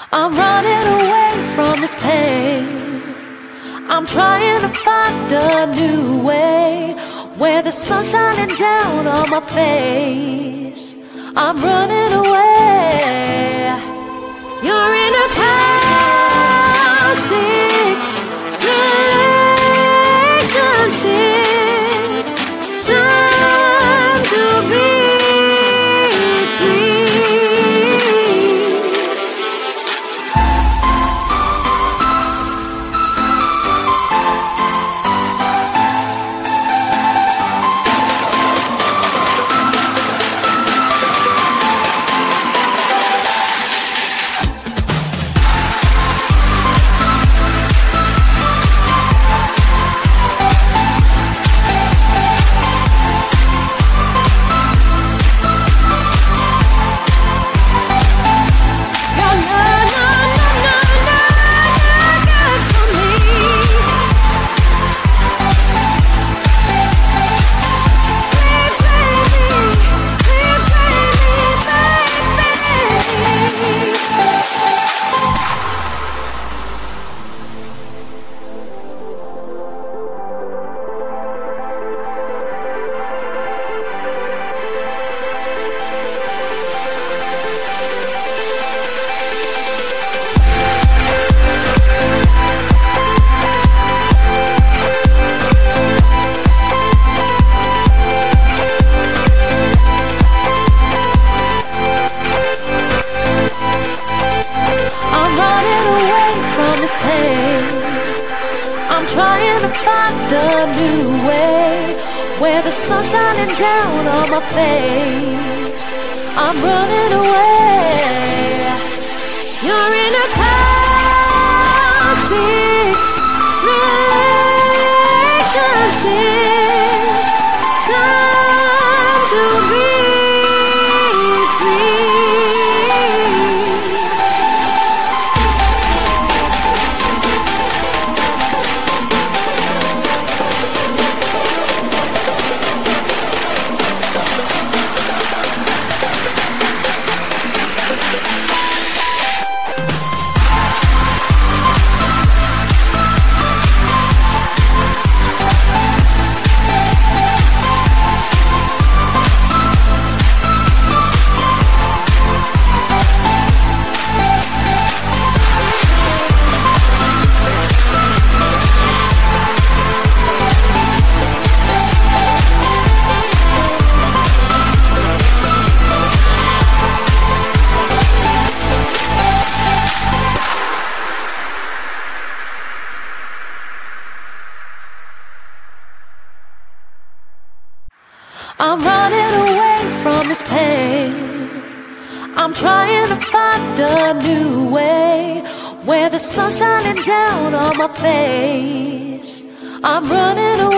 I'm running away from this pain. I'm trying to find a new way where the sun's shining down on my face. I'm running away. You're in a toxic relationship. Time to be free. I'm trying to find a new way where the sun's shining down on my face. I'm running away. You're in a toxic relationship. Time to be free. I'm running away from this pain. I'm trying to find a new way where the sun's shining down on my face. I'm running away.